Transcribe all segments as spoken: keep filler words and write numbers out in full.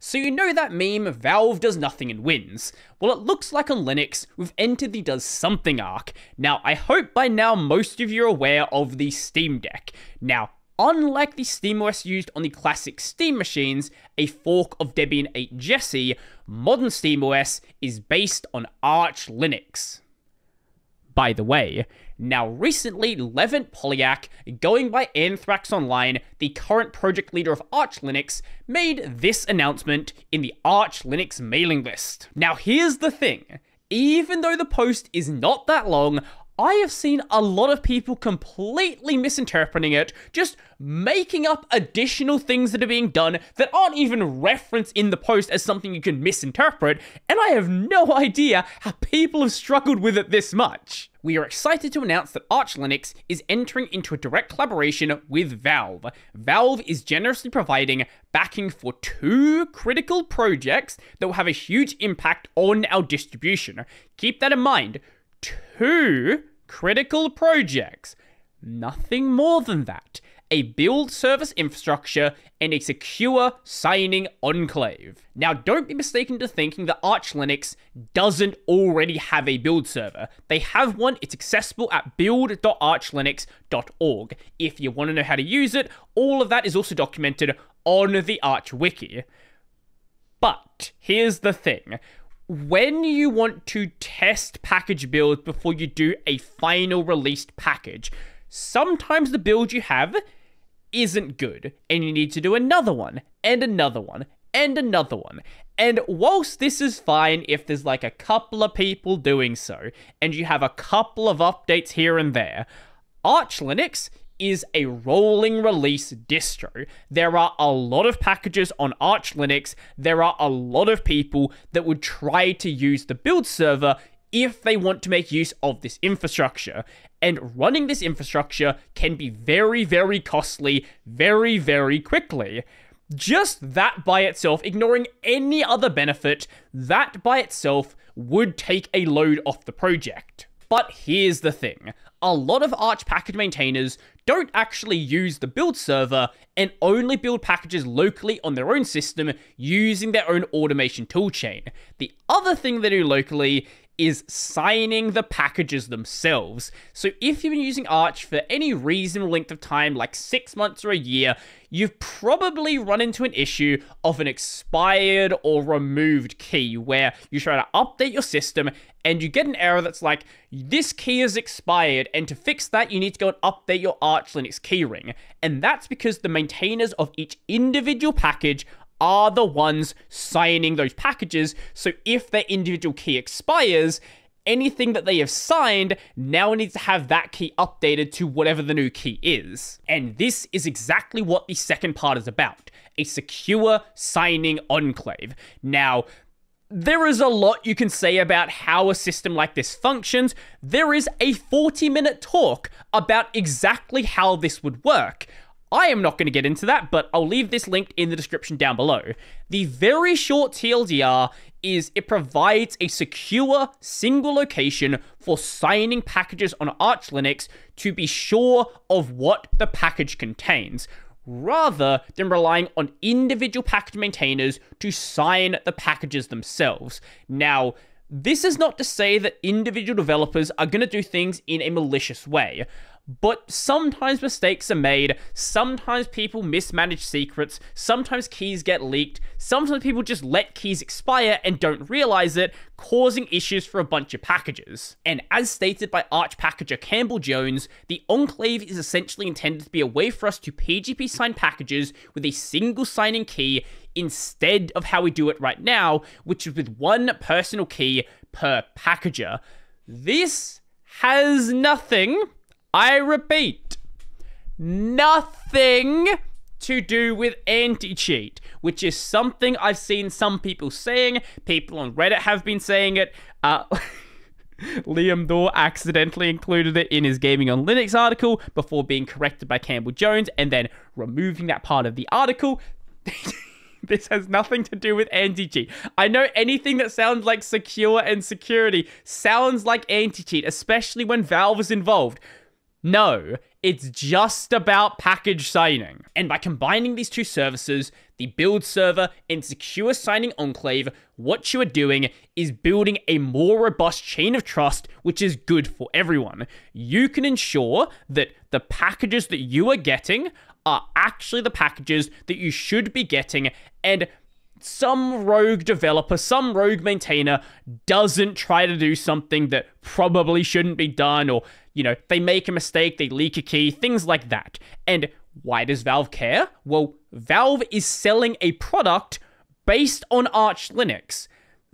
So you know that meme, Valve does nothing and wins. Well, it looks like on Linux, we've entered the does something arc. Now, I hope by now most of you are aware of the Steam Deck. Now, unlike the SteamOS used on the classic Steam machines, a fork of Debian eight Jessie, modern SteamOS is based on Arch Linux. By the way, now recently, Levent Polyak, going by Anthrax Online, the current project leader of Arch Linux, made this announcement in the Arch Linux mailing list. Now here's the thing, even though the post is not that long, I have seen a lot of people completely misinterpreting it, just making up additional things that are being done that aren't even referenced in the post as something you can misinterpret, and I have no idea how people have struggled with it this much. We are excited to announce that Arch Linux is entering into a direct collaboration with Valve. Valve is generously providing backing for two critical projects that will have a huge impact on our distribution. Keep that in mind. Two critical projects. Nothing more than that. A build service infrastructure and a secure signing enclave. Now, don't be mistaken to thinking that Arch Linux doesn't already have a build server. They have one. It's accessible at build dot arch linux dot org. If you want to know how to use it, all of that is also documented on the Arch Wiki. But here's the thing. When you want to test package builds before you do a final released package, sometimes the build you have isn't good, and you need to do another one, and another one, and another one. And whilst this is fine if there's like a couple of people doing so, and you have a couple of updates here and there, Arch Linux is a rolling release distro. There are a lot of packages on Arch Linux. There are a lot of people that would try to use the build server if they want to make use of this infrastructure. And running this infrastructure can be very, very costly, very, very quickly. Just that by itself, ignoring any other benefit, that by itself would take a load off the project. But here's the thing. A lot of Arch package maintainers don't actually use the build server and only build packages locally on their own system using their own automation toolchain. The other thing they do locally is signing the packages themselves. So if you've been using Arch for any reasonable length of time, like six months or a year, you've probably run into an issue of an expired or removed key where you try to update your system and you get an error that's like, this key is expired, and to fix that, you need to go and update your Arch Linux keyring. And that's because the maintainers of each individual package are the ones signing those packages, so if their individual key expires, anything that they have signed now needs to have that key updated to whatever the new key is. And this is exactly what the second part is about, a secure signing enclave. Now, there is a lot you can say about how a system like this functions. There is a forty minute talk about exactly how this would work. I am not going to get into that, but I'll leave this linked in the description down below. The very short T L D R is it provides a secure single location for signing packages on Arch Linux to be sure of what the package contains, rather than relying on individual package maintainers to sign the packages themselves. Now, this is not to say that individual developers are going to do things in a malicious way, but sometimes mistakes are made, sometimes people mismanage secrets, sometimes keys get leaked, sometimes people just let keys expire and don't realize it, causing issues for a bunch of packages. And as stated by Arch packager Campbell Jones, the enclave is essentially intended to be a way for us to P G P sign packages with a single signing key instead of how we do it right now, which is with one personal key per packager. This has nothing, I repeat, nothing to do with anti-cheat, which is something I've seen some people saying. People on Reddit have been saying it. Uh, Liam Dorr accidentally included it in his Gaming on Linux article before being corrected by Campbell Jones and then removing that part of the article. This has nothing to do with anti-cheat. I know anything that sounds like secure and security sounds like anti-cheat, especially when Valve is involved. No, It's just about package signing. And by combining these two services, the build server and secure signing enclave, what you are doing is building a more robust chain of trust, which is good for everyone. You can ensure that the packages that you are getting are actually the packages that you should be getting, and some rogue developer, some rogue maintainer doesn't try to do something that probably shouldn't be done, or, you know, they make a mistake, they leak a key, things like that. And why does Valve care? Well, Valve is selling a product based on Arch Linux.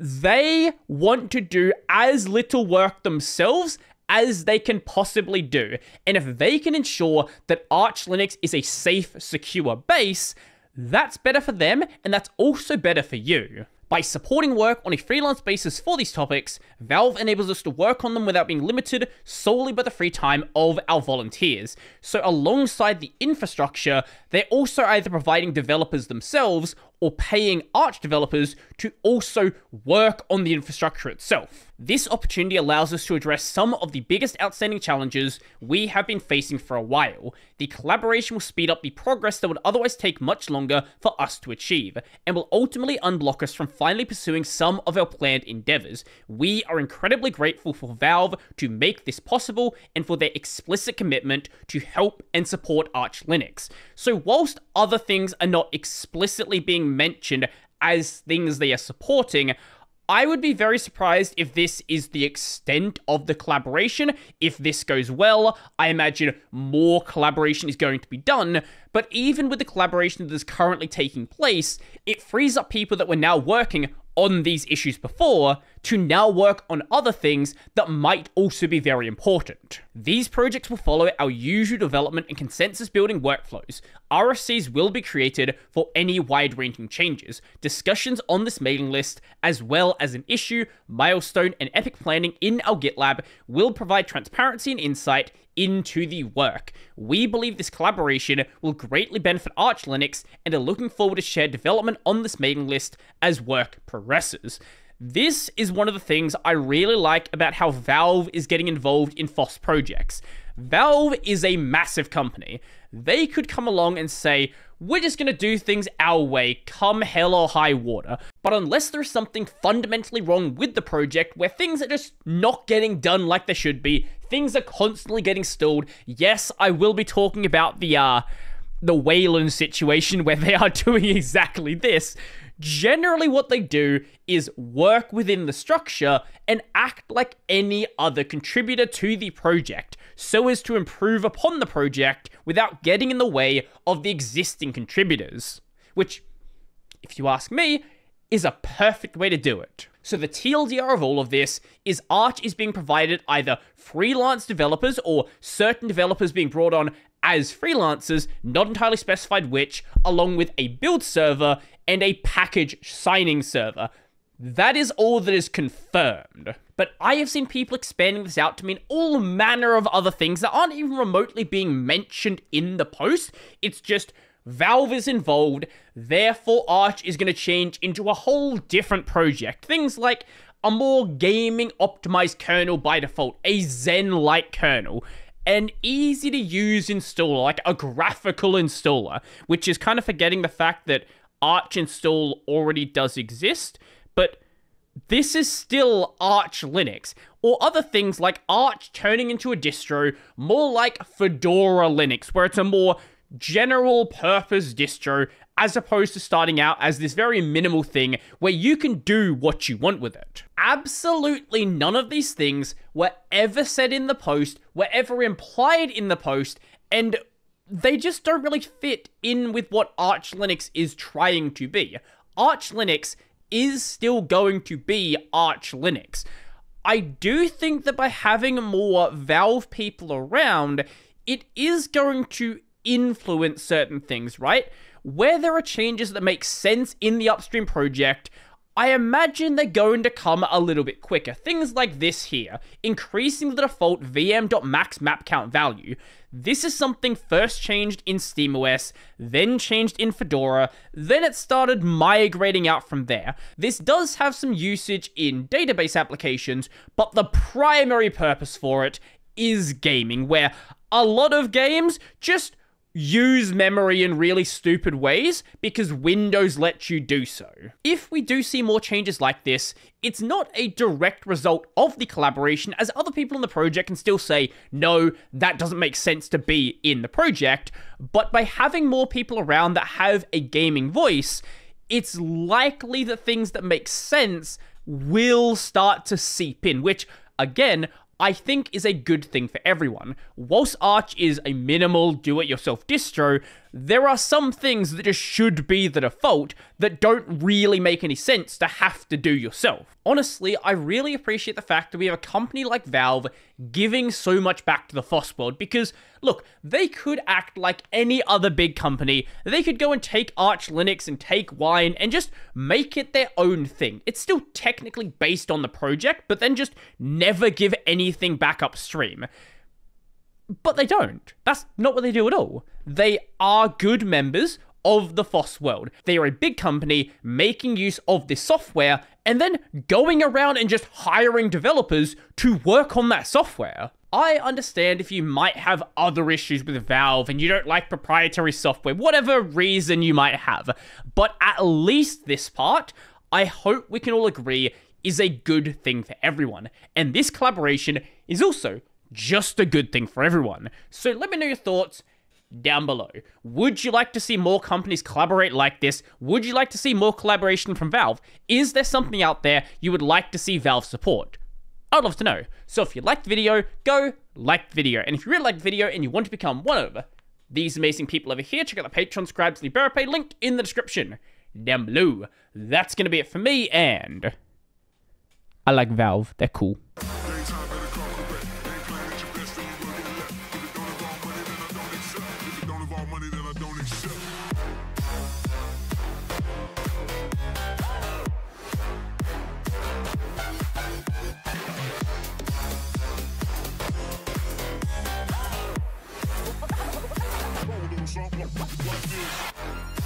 They want to do as little work themselves as they can possibly do. And if they can ensure that Arch Linux is a safe, secure base, that's better for them, and that's also better for you. By supporting work on a freelance basis for these topics, Valve enables us to work on them without being limited solely by the free time of our volunteers. So alongside the infrastructure, they're also either providing developers themselves or paying Arch developers to also work on the infrastructure itself. This opportunity allows us to address some of the biggest outstanding challenges we have been facing for a while. The collaboration will speed up the progress that would otherwise take much longer for us to achieve, and will ultimately unblock us from finally pursuing some of our planned endeavors. We are incredibly grateful for Valve to make this possible, and for their explicit commitment to help and support Arch Linux. So whilst other things are not explicitly being mentioned as things they are supporting, I would be very surprised if this is the extent of the collaboration. If this goes well, I imagine more collaboration is going to be done. But even with the collaboration that is currently taking place, it frees up people that were now working on these issues before to now work on other things that might also be very important. These projects will follow our usual development and consensus building workflows. R F Cs will be created for any wide-ranging changes, discussions on this mailing list, as well as an issue, milestone, and epic planning in our GitLab will provide transparency and insight into the work. We believe this collaboration will greatly benefit Arch Linux and are looking forward to shared development on this mailing list as work progresses. This is one of the things I really like about how Valve is getting involved in FOSS projects. Valve is a massive company. They could come along and say, we're just going to do things our way, come hell or high water. But unless there's something fundamentally wrong with the project, where things are just not getting done like they should be, things are constantly getting stalled. Yes, I will be talking about the, uh, the Wayland situation where they are doing exactly this. Generally, what they do is work within the structure and act like any other contributor to the project, so as to improve upon the project without getting in the way of the existing contributors. Which, if you ask me, is a perfect way to do it. So the T L D R of all of this is Arch is being provided either freelance developers or certain developers being brought on as freelancers, not entirely specified which, along with a build server and a package signing server. That is all that is confirmed. But I have seen people expanding this out to mean all manner of other things that aren't even remotely being mentioned in the post. It's just Valve is involved, therefore Arch is going to change into a whole different project. Things like a more gaming optimized kernel by default, a Zen-like kernel, an easy to use installer, like a graphical installer, which is kind of forgetting the fact that Arch install already does exist, but this is still Arch Linux, or other things like Arch turning into a distro more like Fedora Linux, where it's a more general purpose distro, as opposed to starting out as this very minimal thing where you can do what you want with it. Absolutely none of these things were ever said in the post, were ever implied in the post, and they just don't really fit in with what Arch Linux is trying to be. Arch Linux is still going to be Arch Linux. I do think that by having more Valve people around, it is going to influence certain things, right? Where there are changes that make sense in the upstream project, I imagine they're going to come a little bit quicker. Things like this here, increasing the default V M.max map count value. This is something first changed in SteamOS, then changed in Fedora, then it started migrating out from there. This does have some usage in database applications, but the primary purpose for it is gaming, where a lot of games just use memory in really stupid ways because Windows lets you do so. If we do see more changes like this, it's not a direct result of the collaboration, as other people in the project can still say, no, that doesn't make sense to be in the project, but by having more people around that have a gaming voice, it's likely that things that make sense will start to seep in, which, again, I think is a good thing for everyone. Whilst Arch is a minimal do-it-yourself distro, there are some things that just should be the default that don't really make any sense to have to do yourself. Honestly, I really appreciate the fact that we have a company like Valve giving so much back to the FOSS world, because, look, they could act like any other big company. They could go and take Arch Linux and take Wine and just make it their own thing. It's still technically based on the project, but then just never give anything back upstream. But they don't. That's not what they do at all. They are good members of the FOSS world. They are a big company making use of this software and then going around and just hiring developers to work on that software. I understand if you might have other issues with Valve and you don't like proprietary software, whatever reason you might have, but at least this part, I hope we can all agree, is a good thing for everyone. And this collaboration is also just a good thing for everyone. So let me know your thoughts down below. Would you like to see more companies collaborate like this? Would you like to see more collaboration from Valve? Is there something out there you would like to see Valve support? I'd love to know. So if you liked the video, go like the video. And if you really liked the video and you want to become one of these amazing people over here, check out the Patreon, subscribe to the Barapay, link in the description down below. That's going to be it for me, and I like Valve. They're cool. Something like this.